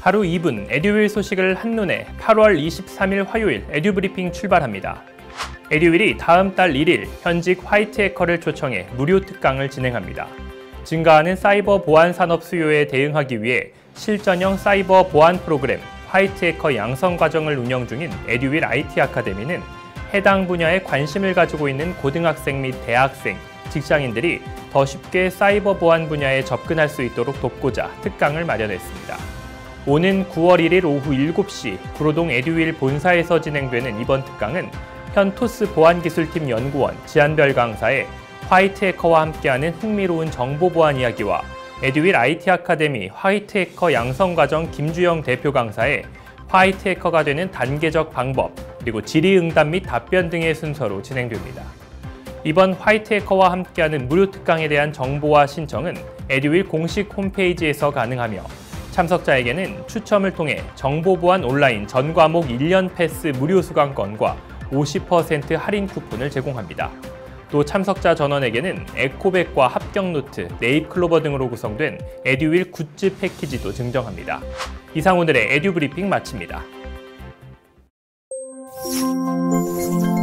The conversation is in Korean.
하루 2분 에듀윌 소식을 한눈에 8월 23일 화요일 에듀브리핑 출발합니다. 에듀윌이 다음 달 1일 현직 화이트 해커를 초청해 무료 특강을 진행합니다. 증가하는 사이버 보안 산업 수요에 대응하기 위해 실전형 사이버 보안 프로그램 화이트 해커 양성 과정을 운영 중인 에듀윌 IT 아카데미는 해당 분야에 관심을 가지고 있는 고등학생 및 대학생, 직장인들이 더 쉽게 사이버 보안 분야에 접근할 수 있도록 돕고자 특강을 마련했습니다. 오는 9월 1일 오후 7시 구로동 에듀윌 본사에서 진행되는 이번 특강은 현 토스 보안기술팀 연구원 지한별 강사의 화이트 해커와 함께하는 흥미로운 정보 보안 이야기와 에듀윌 IT 아카데미 화이트 해커 양성 과정 김주영 대표 강사의 화이트 해커가 되는 단계적 방법, 그리고 질의응답 및 답변 등의 순서로 진행됩니다. 이번 화이트 해커와 함께하는 무료 특강에 대한 정보와 신청은 에듀윌 공식 홈페이지에서 가능하며 참석자에게는 추첨을 통해 정보보안 온라인 전 과목 1년 패스 무료 수강권과 50% 할인 쿠폰을 제공합니다. 또 참석자 전원에게는 에코백과 합격노트, 네잎클로버 등으로 구성된 에듀윌 굿즈 패키지도 증정합니다. 이상 오늘의 에듀브리핑 마칩니다.